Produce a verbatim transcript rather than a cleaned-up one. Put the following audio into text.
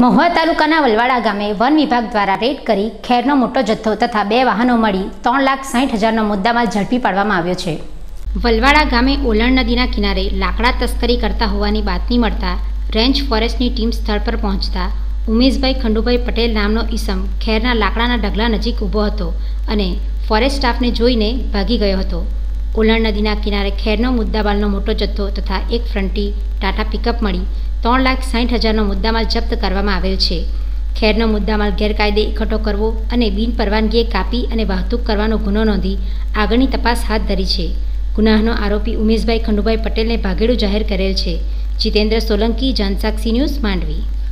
મહુવા તાલુકાના વલવાડા ગામે વન વિભાગ દ્વારા રેડ કરી ખેરનો મોટો જથ્થો તથા બે વાહનો મળી ત્રણ લાખ સાઠ હજારનો મુદ્દામાલ ઝડપી પાડવામાં આવ્યો છે। વલવાડા ગામે ઓલણ નદીના કિનારે લાકડા તસ્કરી કરતા હોવાની બાતમી મળતા રેન્જ ફોરેસ્ટની ટીમ સ્થળ પર પહોંચતા ઉમેશભાઈ ખંડુભાઈ પટેલ નામનો ઈસમ ખેરના લાકડાના ઢગલા નજીક ઊભો હતો અને ફોરેસ્ટ સ્ટાફને જોઈને ભાગી ગયો હતો। ઓલણ નદીના કિનારે ખેરનો મુદ્દામાલનો મોટો જથ્થો તથા એક ફ્રન્ટી ટાટા પિકઅપ મળી ત્રણ લાખ સાઠ હજારનો મુદ્દામાલ જપ્ત કરવામાં આવેલ છે। ખેરનો મુદ્દામાલ ગેરકાયદે એકઠો કરવો અને બિન પરવાનગીએ કાપી અને વાહતુક કરવાનો ગુનો નોંધી આગળની તપાસ હાથ ધરી છે। ગુનાહનો આરોપી ઉમેશભાઈ ખંડુભાઈ પટેલને ભાગેડું જાહેર કરેલ છે। જીતેન્દ્ર સોલંકી, જાનસાક્ષી ન્યૂઝ, માંડવી।